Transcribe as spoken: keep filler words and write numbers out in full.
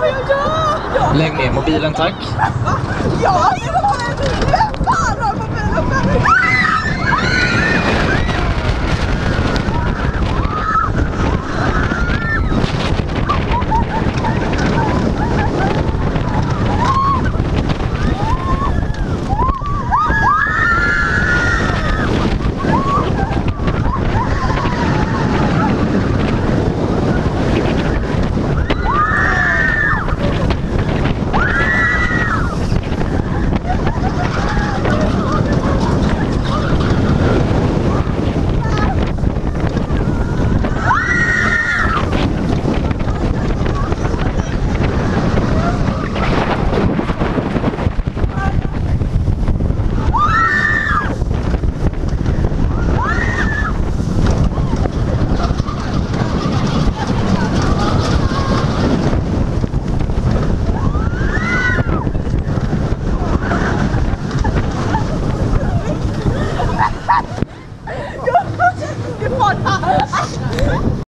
ja. Lägg ner mobilen, tack. Ja, det var det. Vem fan har mobilen?